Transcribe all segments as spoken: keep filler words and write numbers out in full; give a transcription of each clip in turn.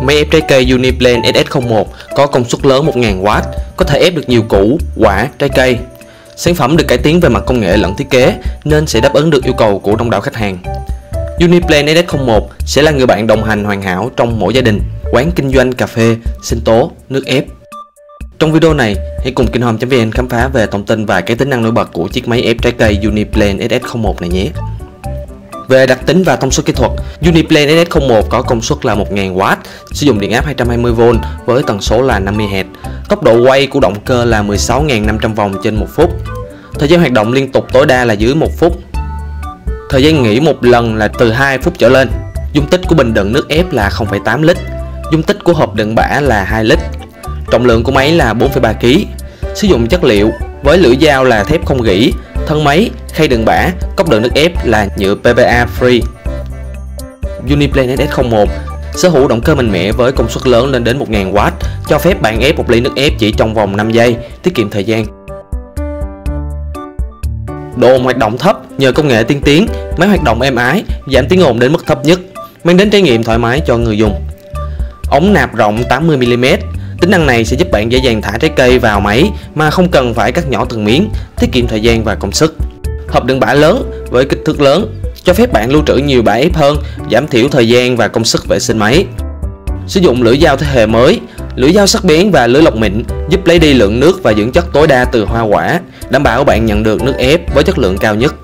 Máy ép trái cây Uniplan ét ét không một có công suất lớn một nghìn oát, có thể ép được nhiều củ, quả, trái cây. Sản phẩm được cải tiến về mặt công nghệ lẫn thiết kế nên sẽ đáp ứng được yêu cầu của đông đảo khách hàng. Uniplan ét ét không một sẽ là người bạn đồng hành hoàn hảo trong mỗi gia đình, quán kinh doanh cà phê, sinh tố, nước ép. Trong video này, hãy cùng Kinhome chấm vn khám phá về thông tin và cái tính năng nổi bật của chiếc máy ép trái cây Uniplan ét ét không một này nhé. Về đặc tính và thông số kỹ thuật, Uniplan ét ét không một có công suất là một nghìn oát, sử dụng điện áp hai trăm hai mươi vôn với tần số là năm mươi héc. Tốc độ quay của động cơ là mười sáu nghìn năm trăm vòng trên một phút. Thời gian hoạt động liên tục tối đa là dưới một phút. Thời gian nghỉ một lần là từ hai phút trở lên. Dung tích của bình đựng nước ép là không phẩy tám lít. Dung tích của hộp đựng bã là hai lít. Trọng lượng của máy là bốn phẩy ba ki lô gam. Sử dụng chất liệu với lưỡi dao là thép không gỉ. Thân máy, khay đựng bã, cốc đựng nước ép là nhựa pê vê a free. Uniplan ét ét không một sở hữu động cơ mạnh mẽ với công suất lớn lên đến một nghìn oát, cho phép bạn ép một ly nước ép chỉ trong vòng năm giây, tiết kiệm thời gian. Độ ồn hoạt động thấp nhờ công nghệ tiên tiến, máy hoạt động êm ái, giảm tiếng ồn đến mức thấp nhất, mang đến trải nghiệm thoải mái cho người dùng. Ống nạp rộng tám mươi mi li mét. Tính năng này sẽ giúp bạn dễ dàng thả trái cây vào máy mà không cần phải cắt nhỏ từng miếng, tiết kiệm thời gian và công sức. Hộp đựng bã lớn với kích thước lớn, cho phép bạn lưu trữ nhiều bã ép hơn, giảm thiểu thời gian và công sức vệ sinh máy. Sử dụng lưỡi dao thế hệ mới, lưỡi dao sắc bén và lưỡi lọc mịn giúp lấy đi lượng nước và dưỡng chất tối đa từ hoa quả, đảm bảo bạn nhận được nước ép với chất lượng cao nhất.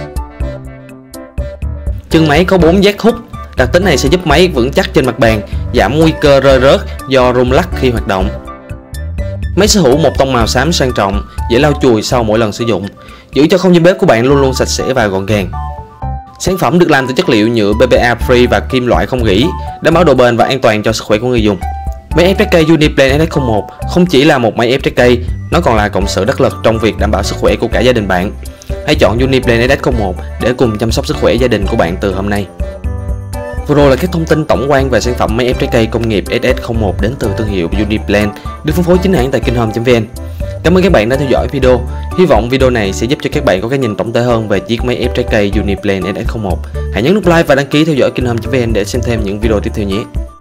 Chân máy có bốn giác hút. Đặc tính này sẽ giúp máy vững chắc trên mặt bàn, giảm nguy cơ rơi rớt do rung lắc khi hoạt động. Máy sở hữu một tông màu xám sang trọng, dễ lau chùi sau mỗi lần sử dụng, giữ cho không gian bếp của bạn luôn luôn sạch sẽ và gọn gàng. Sản phẩm được làm từ chất liệu nhựa pê vê a free và kim loại không gỉ, đảm bảo độ bền và an toàn cho sức khỏe của người dùng. Máy ép trái cây Uniplan ét ét không một không chỉ là một máy ép trái cây, nó còn là cộng sự đắc lực trong việc đảm bảo sức khỏe của cả gia đình bạn. Hãy chọn Uniplan ét ét không một để cùng chăm sóc sức khỏe gia đình của bạn từ hôm nay. Vừa rồi là các thông tin tổng quan về sản phẩm máy ép trái cây công nghiệp ét ét không một đến từ thương hiệu Uniplan, được phân phối chính hãng tại Kinhome chấm vn. Cảm ơn các bạn đã theo dõi video. Hy vọng video này sẽ giúp cho các bạn có cái nhìn tổng thể hơn về chiếc máy ép trái cây Uniplan ét ét không một. Hãy nhấn nút like và đăng ký theo dõi Kinhome chấm vn để xem thêm những video tiếp theo nhé.